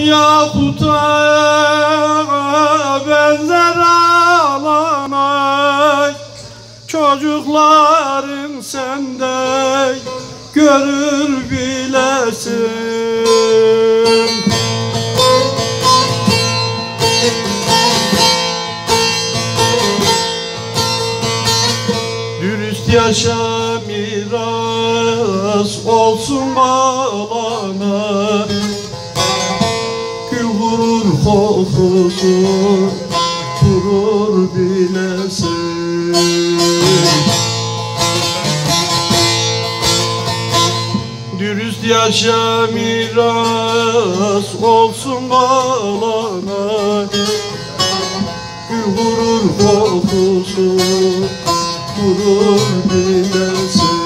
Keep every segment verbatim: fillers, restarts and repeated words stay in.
yakuta benzer ağlanay, çocukların sende görür bilesin. Dürüst yaşa miras olsun balana, gül vurur kokusu vurur bilesin. Dürüst yaşa miras olsun balana, gül vurur kokusu vurur bilesin.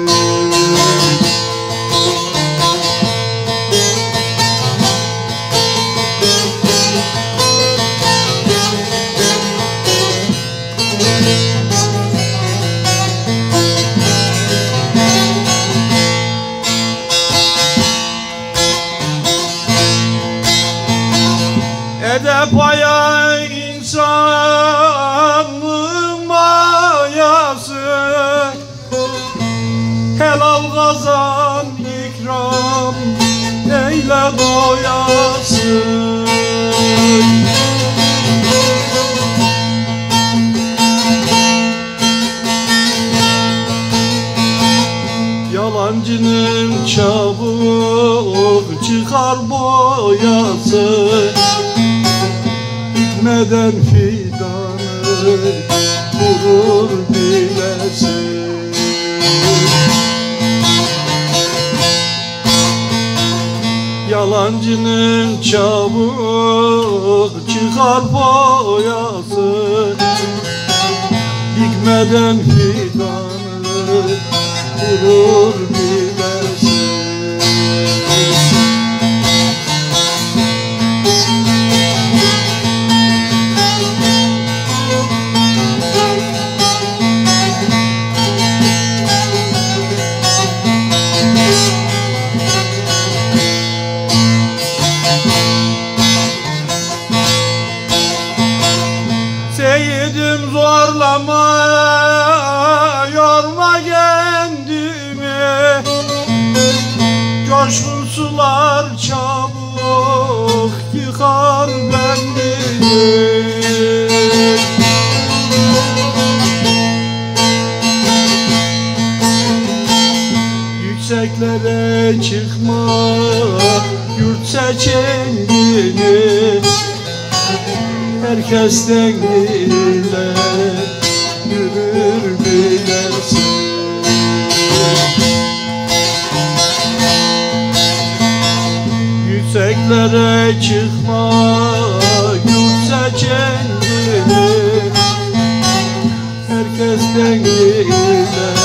Edep aya insanlığın mayası, helal kazan ikram eyle doyasın. Yalancının çabuk çıkar boyası, dikmeden fidanı vurur bilesin. Yalancının çabuk çıkar boyası, dikmeden fidanı vurur bilesin. Seyyidim zorlama, yorma kendimi, coşkun sular çabuk yıkar bendini. Yükseklere çıkma, yurt seç kendini, herkesten bile yürür bilesin. Yükseklere çıkma, yurt seç kendini, herkesten bile